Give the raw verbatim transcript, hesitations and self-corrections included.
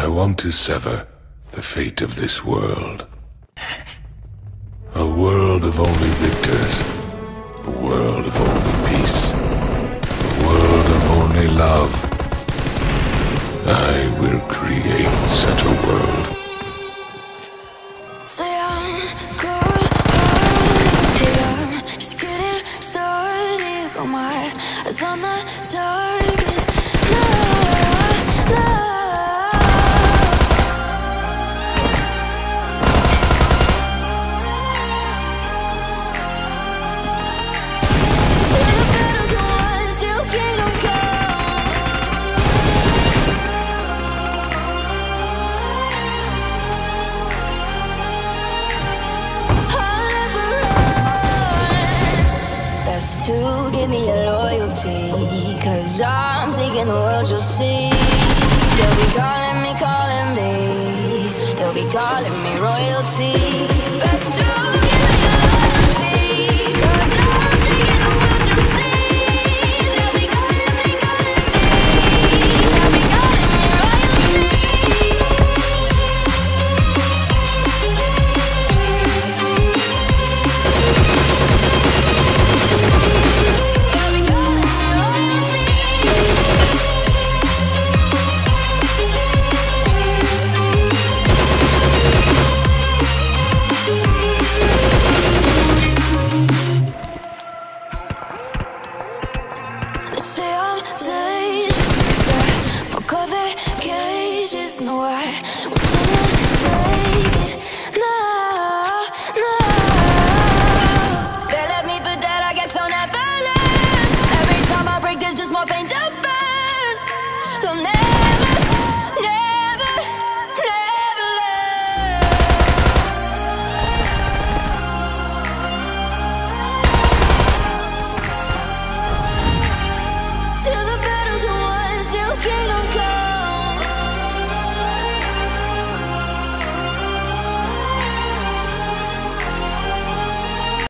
I want to sever the fate of this world. A world of only victors. A world of only peace. A world of only love. I will create such a world. Say I'm good, but I'm just getting started. Got my eyes on the target. Love, love. To give me your loyalty, cause I'm taking the world, you'll see. They'll be calling me, calling me. They'll be calling me royalty. Best to give me your loyalty, cause I'm taking the world, you'll see. They'll be calling me, calling me. They'll be calling me royalty. No, I was